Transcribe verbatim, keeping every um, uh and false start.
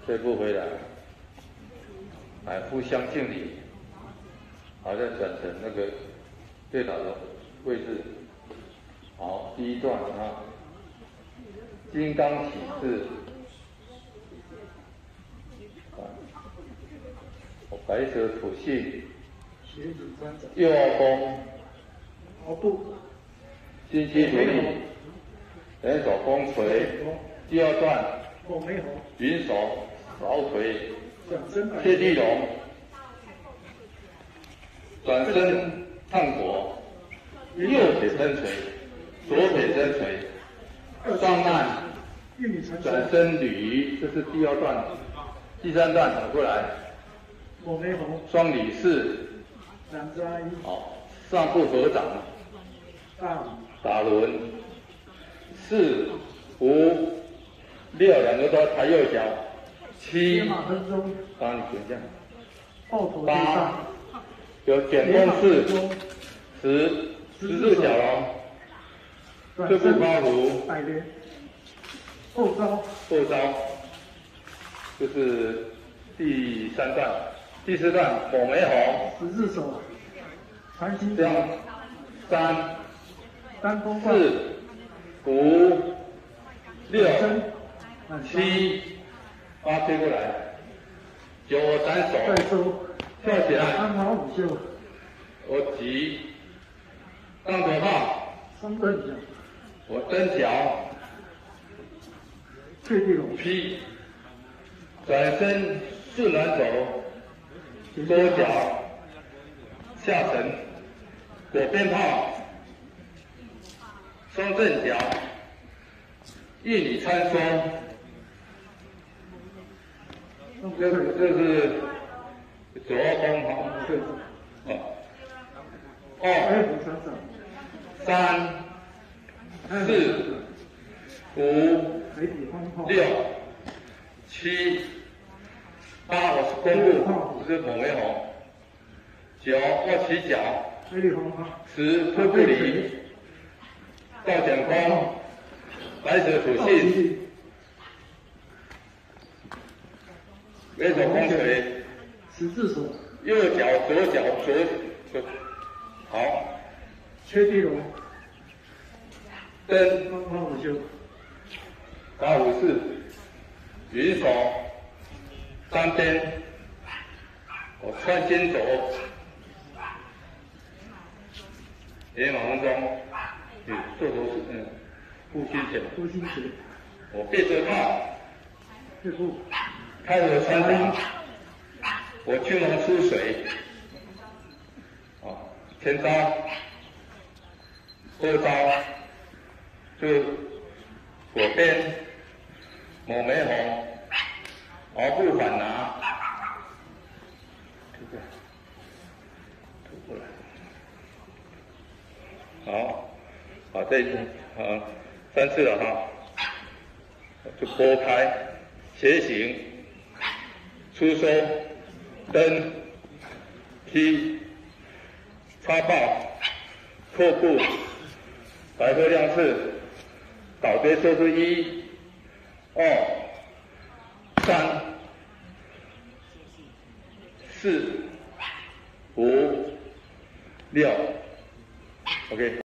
退步回来，来互相敬礼，好，再转成那个对倒的位置。好，第一段啊，金刚起势，啊，白蛇吐信，右凹弓， 毫不， 金鸡独立，人手弓锤。第二段，云手扫腿，切地龙，转身探果，右撇身锤，左撇身锤，双慢，转身捋，这是第二段。第三段走过来，双捋式，好，上部合掌，打轮，四五六，两个都要抬右脚，七，帮你选项，八，有卷弓式，十，十字小龙，退步八弧， 后招， 后招，这是第三段。第四段抹眉红， 十字手，传心这样，三， 单弓四，五，六，七，八推过来，九斩手，跳起来， 安好五秀， 我急，当头炮， 双蹬脚， 我蹬脚， 退地龙， 劈，转身顺转走，多脚，下沉，左边炮，双正脚，一里穿梭。这是这是左弓哈，哦，二，三，四，五，六，七，八，我是弓步，这是抹眉红。九，我起脚。十，退步离。倒剪弓，白蛇吐信。右手弓锤， 十字手， 右脚左脚左左，好， 切地龙， 蹬， 八五秀， 打虎式，云手，单边，我穿心走，连马红中，嗯，做头式，嗯，护心拳， 护心拳， 我背着炮， 退步。 开我穿打，我青龙出水，啊，前招，后招，就左边抹眉红，敖步反拿，推过来，推过来，好，好，这好三次了哈，就拨开，斜行。出收，蹬，踢，插爆，错步，白鹤亮翅，倒跌收出一，二，三，四，五，六 ，OK。